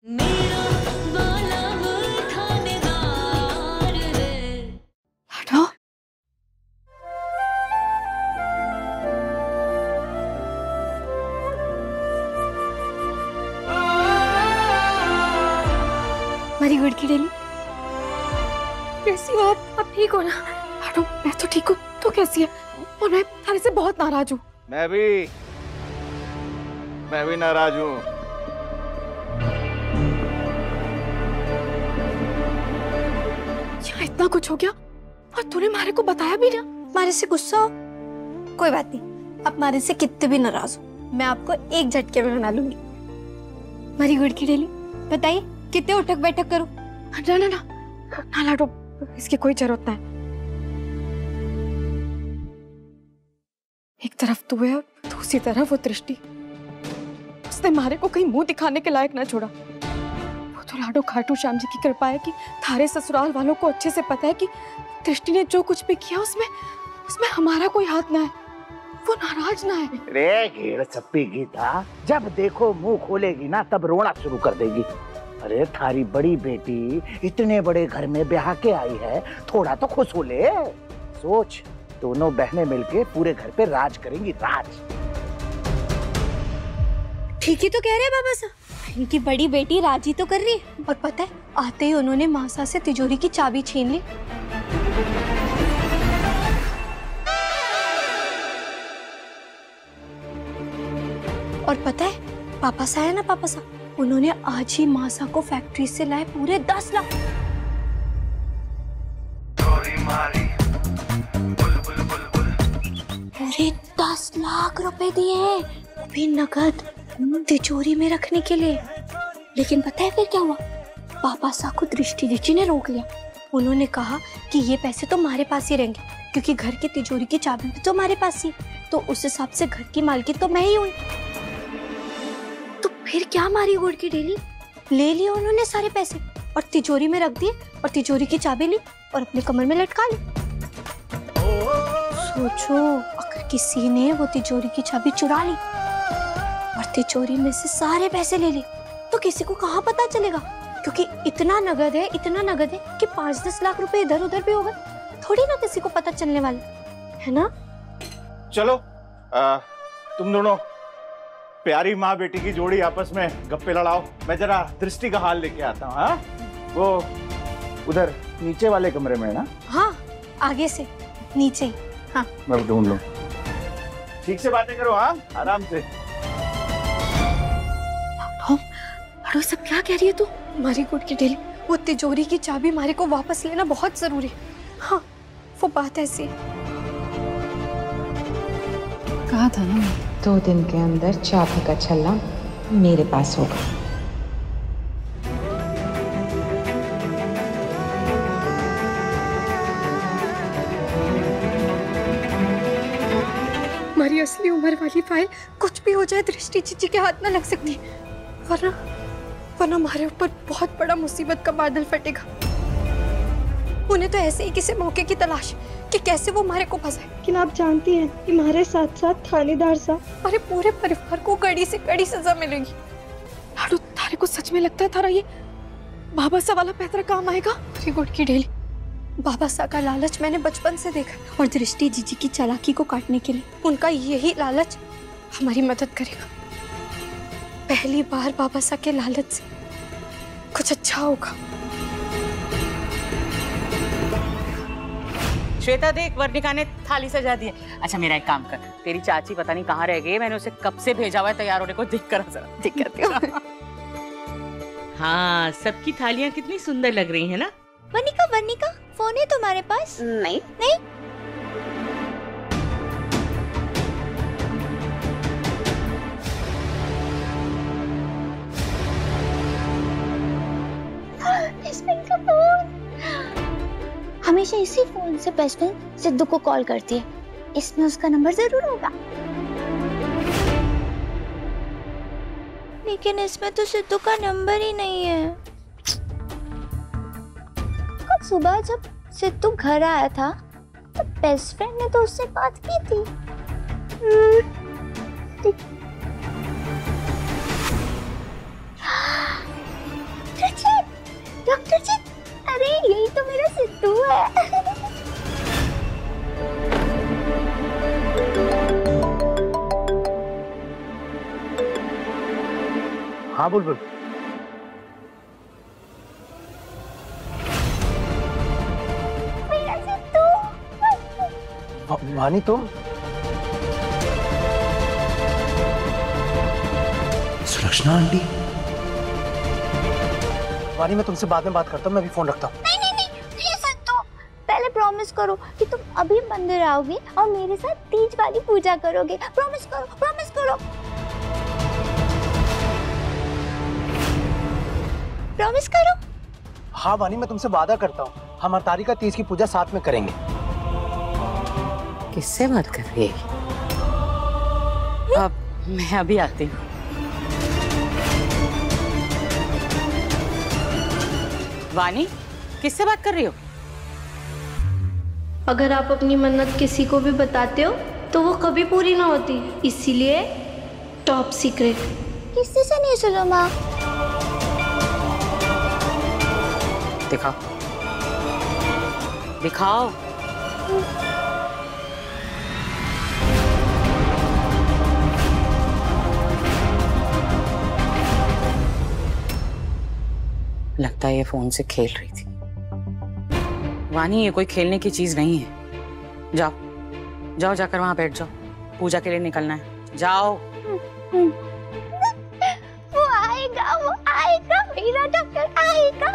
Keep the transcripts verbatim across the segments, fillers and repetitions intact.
मेरा वाला वो थानेदार है। हटो। मेरी गुड की डेली, कैसी हो आप? आप ठीक हो ना? हटो, मैं तो ठीक हूँ, तो कैसी है? और मैं थाने से बहुत नाराज हूँ। मैं भी मैं भी नाराज हूँ। यहाँ इतना कुछ हो गया और तूने मारे को बताया भी ना? मारे से गुस्सा हो? कोई बात नहीं, आप मारे से कितने भी नाराज हो, मैं आपको एक झटके में मना लूंगी। मेरी गुड की डेली, बताइए कितने उठक बैठक करूं? ना ना ना ना लाडो, इसकी कोई जरूरत नहीं। एक तरफ तू है और दूसरी तरफ वो दृष्टि। उसने मारे को कहीं मुंह दिखाने के लायक ना छोड़ा। वो तो लाडो खाटू श्याम जी की कृपा है कि थारे ससुराल वालों को अच्छे से पता है कि दृष्टि ने जो कुछ भी किया उसमें उसमें हमारा कोई हाथ ना है, वो नाराज ना है। रे घेड़ चप्पी गीता, जब देखो मुंह खोलेगी ना तब रोना शुरू कर देगी। अरे थारी बड़ी बेटी इतने बड़े घर में ब्याह के आई है, थोड़ा तो खुश हो ले। सोच, दोनों बहनें मिलके पूरे घर पे राज करेंगी, राज। ठीक ही तो कह रहे हैं बाबा साहब, इनकी बड़ी बेटी राजी तो कर रही है, और पता है आते ही उन्होंने मासा से तिजोरी की चाबी छीन ली। और पता है पापा सा है ना, पापा सा, उन्होंने आज ही मासा को फैक्ट्री से लाए पूरे दस लाख। पूरे दस लाख रुपए दिए, वो भी नगद, तिजोरी में रखने के लिए। लेकिन पता है फिर क्या हुआ? पापा सा को दृष्टि दीदी ने रोक लिया। उन्होंने कहा कि ये पैसे तो हमारे पास ही रहेंगे, क्योंकि घर की तिजोरी की चाबी भी तो हमारे पास ही, तो उस हिसाब से घर की मालकिन तो मैं ही हुई। तो फिर क्या हमारी गुड़ की डेली? ले लिए उन्होंने सारे पैसे और तिजोरी में रख दिए, और तिजोरी की चाबी ली और अपने कमर में लटका ली। सोचो, अगर किसी ने वो तिजोरी की चाबी चुरा ली और तिजोरी में से सारे पैसे ले लिए, तो किसी को कहाँ पता चलेगा? क्योंकि इतना नगद है, इतना नगद है कि पांच दस लाख रुपए इधर उधर भी होगा, थोड़ी ना किसी को पता चलने वाला है ना। चलो आ, तुम दोनों प्यारी माँ बेटी की जोड़ी आपस में गप्पे लड़ाओ, मैं जरा दृष्टि का हाल लेके आता हूँ। हाँ, वो उधर नीचे वाले कमरे में है ना? हाँ, आगे से नीचे ही। हाँ, मैं ढूंढ लूँ। ठीक से बातें करो, हाँ, आराम से। अरे सब क्या कह रही है तू? हमारी गुड की डेली, वो तिजोरी की चाबी हमारे को वापस लेना बहुत जरूरी है। हाँ, वो बात ऐसी है। कहा था ना, दो दिन के अंदर चाबी का छल्ला मेरे पास होगा। हमारी असली उम्र वाली फाइल कुछ भी हो जाए दृष्टि जीजी के हाथ में लग सकती है, वरना वरना हमारे ऊपर बहुत बड़ा मुसीबत का बादल फटेगा। उन्हें तो ऐसे ही किसी मौके की तलाश कि कैसे वो हमारे को फंसाए। लेकिन आप जानती हैं कि हमारे साथ साथ थानेदार साहब, अरे पूरे परिवार को कड़ी से कड़ी सजा मिलेगी। लाडू, थारे को सच में लगता है थारा ये बाबा सा वाला पैतरा काम आएगा? अरे गुड की डेली, बाबा सा का लालच मैंने बचपन से देखा, और दृष्टि जीजी की चालाकी को काटने के लिए उनका यही लालच हमारी मदद करेगा। पहली बार बाबा सा के लालच से कुछ अच्छा होगा। श्वेता देख, वर्णिका ने थाली सजा दी है। अच्छा मेरा एक काम कर, तेरी चाची पता नहीं कहाँ रह गई, मैंने उसे कब से भेजा हुआ है तैयार होने को, देख कर जरा देख करती हूँ। हाँ, सबकी थालियाँ कितनी सुंदर लग रही है ना। वर्णिका, वर्णिका, फोन है तुम्हारे पास? नहीं नहीं। बेस्ट फ्रेंड का फोन। हमेशा इसी फोन से बेस्ट फ्रेंड सिद्धू को कॉल करती है, इसमें उसका नंबर जरूर होगा। लेकिन इसमें तो सिद्धू का नंबर ही नहीं है। कल सुबह जब सिद्धू घर आया था तो बेस्ट फ्रेंड ने तो उससे बात की थी। हाँ बुलबुल। वानी तुम? सुलक्षणा आंटी। वानी मैं तुमसे बाद में बात करता हूँ, मैं अभी फोन रखता हूँ। नहीं नहीं नहीं प्लीज तो पहले प्रॉमिस करो कि तुम अभी मंदिर आओगे और मेरे साथ तीज वाली पूजा करोगे। प्रॉमिस करो, प्रॉमिस करो, प्रॉमिस करो। हाँ वानी मैं तुमसे वादा करता हूँ, हम हरतारी का तीज की पूजा साथ में करेंगे। किससे बात कर रही है? अब मैं अभी आती हूँ। वानी किससे बात कर रही हो? अगर आप अपनी मन्नत किसी को भी बताते हो तो वो कभी पूरी ना होती, इसीलिए टॉप सीक्रेट। किससे से नहीं सुनो माँ? दिखाओ दिखाओ। लगता है ये फोन से खेल रही थी। वानी ये कोई खेलने की चीज नहीं है। जाओ जाओ जाकर वहां बैठ जाओ, पूजा के लिए निकलना है। जाओ। वो आएगा, वो आएगा, मेरा डॉक्टर आएगा।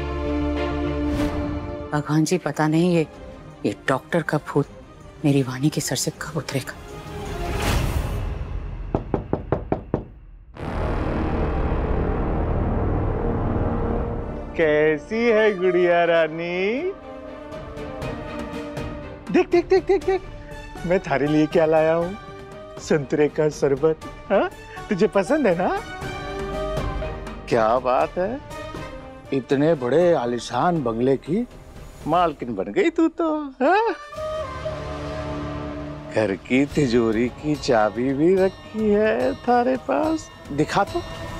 भगवान जी पता नहीं ये ये डॉक्टर का भूत मेरी वानी के सर से कब उतरेगा। कैसी है गुड़िया रानी? देख देख देख देख देख, मैं थारे लिए क्या लाया हूँ। संतरे का शरबत। हाँ तुझे पसंद है ना? क्या बात है, इतने बड़े आलिशान बंगले की मालकिन बन गई तू तो। हाँ? घर की तिजोरी की चाबी भी रखी है थारे पास, दिखा तो।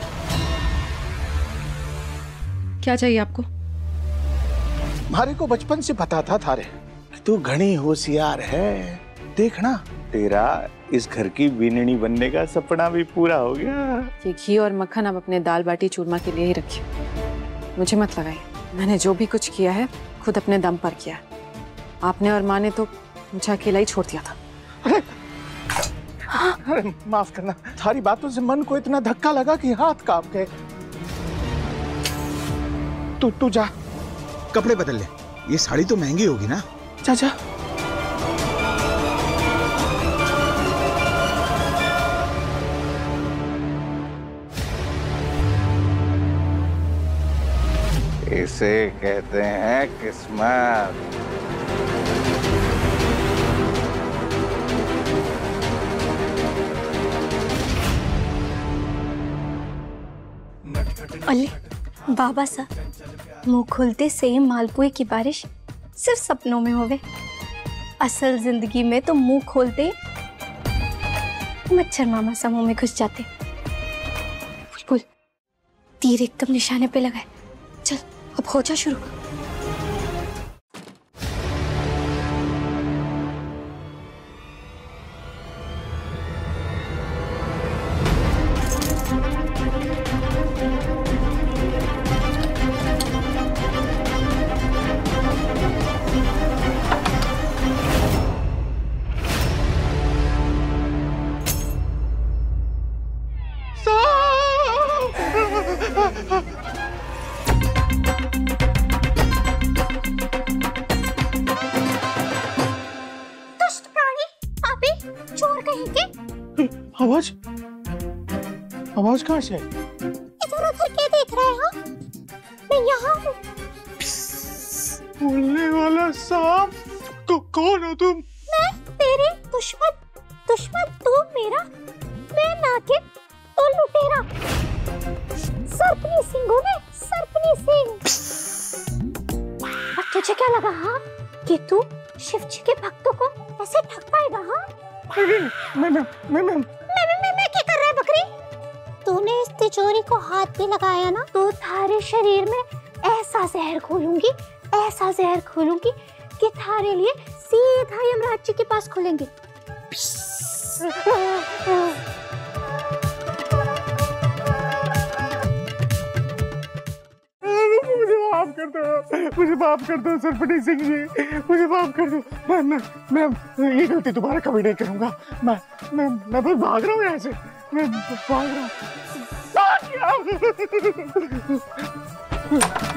क्या चाहिए आपको? हमारे को बचपन से पता था थारे कि तू घनी होशियार है। देखना तेरा इस घर की बीननी बनने का सपना भी पूरा हो गया। ये घी और मक्खन आप अपने दाल बाटी चूरमा के लिए ही रखिए, मुझे मत लगाइए। मैंने जो भी कुछ किया है खुद अपने दम पर किया है। आपने और माँ ने तो मुझे अकेला ही छोड़ दिया था। अरे, अरे माफ करना, थारी बातों से मन को इतना धक्का लगा कि हाथ कांप गए। तू तू जा कपड़े बदल ले, ये साड़ी तो महंगी होगी ना। जा जा। इसे कहते हैं किस्मत। अले बाबा साहब, मुंह खुलते से ही मालपुए की बारिश सिर्फ सपनों में होवे। असल जिंदगी में तो मुंह खोलते मच्छर मामा समूह में घुस जाते। बुलबुल तीर एकदम निशाने पे लगा है, चल अब हो जा शुरू। दुष्ट प्राणी, पापी, चोर कहीं के। आवाज आवाज कहाँ से? इधर उधर क्या देख रहे हो? मैं यहाँ हूँ। बोलने वाला सांप, तो कौन हो तुम? मैं तेरे दुश्मन। दुश्मन तू मेरा, मैं नागिन तो लुटेरा। सर्पनी सिंगों में सर्पनी सिंह। और तुझे क्या लगा हाँ कि तू शिव जी के भक्तों को ऐसे ठग पाएगा? हाँ मैं मैं मैं मैं मैं मैं मैं क्या कर रहा है बकरी? तूने इस तिजोरी को हाथ भी लगाया ना तो थारे शरीर में ऐसा जहर खोलूंगी, ऐसा जहर खोलूंगी कि थारे लिए सीधा यमराज जी के पास खुलेंगे। कर दो, मुझे माफ कर दो सरपटी सिंह जी, मुझे माफ कर दो। मैं मैं मैं ये गलती दोबारा कभी नहीं करूंगा। मैं मैं मैं बस भाग रहा हूँ यहाँ से, मैं भाग रहा हूँ।